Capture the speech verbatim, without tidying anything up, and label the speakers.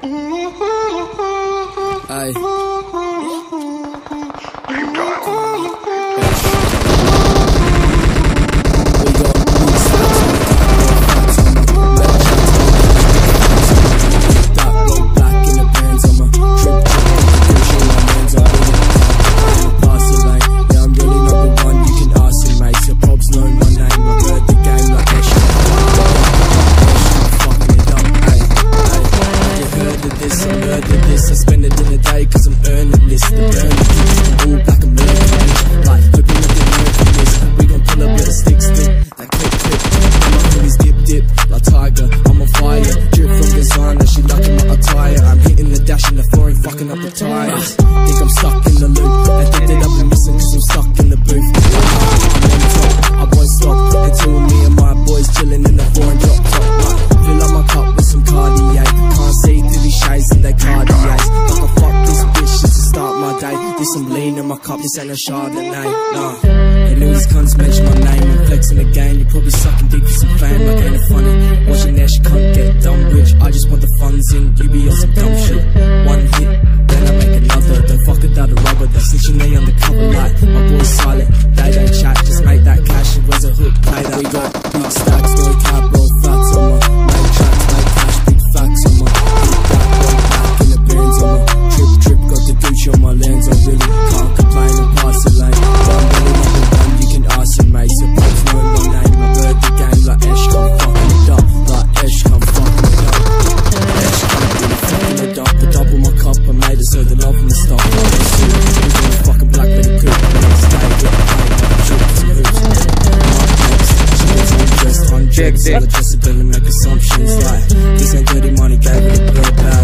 Speaker 1: Aye. I spend it in a day cause I'm earning this. The burning this, I'm all black and milk. Like, looking at the nerve for this. We gon' pull up with a stick stick. That click click. And my hoodies dip dip. Like Tiger, I'm on fire. Drip from designer, she liking my attire. I'm hitting the dash and the floor ain't fucking up the tires. Think I'm stuck in the loop. I think that I've been missing cause I'm stuck in the booth. I'm on top, I won't stop until me and my boys chilling in the foreign drop top. Like, fill up my cup with some Cartier. Can't see through these shades and they Cartiers. Like I fuck this bitch just to start my day. This some lean in my cup, this ain't a Chardonnay. Nah, they knew these cunts mention my name and flexing again. You probably sucking dick for some fame, like ain't it funny? Watching that she can't get dumb rich. I just want the funds in, you be on some dumb shit. One hit, then I make another. Don't fuck without a rubber, they're snitching they undercover. Like, my boy's silent, they don't chat, just make that cash. It was a hook, play that. We got big stacks, no cap, roll fats on my make tracks, make cash, big facts on my big back, roll back in the bands on my trip, trip, got the Gucci on my lens. I really can't complain and pass it like I'm really number one, you can ask him, mate. Suppose know my name, I heard the game like Esh, come fucking it up, like Esh, come fucking it up. Esh, come really fucking it up. The double my cup, I made it so the love and the stuff. I'm fucking black with a coop, but I stay with a pain, like trips and hoops. Hundreds, hundreds, all adjusted, don't make assumptions like this ain't dirty money, gave it a bird back.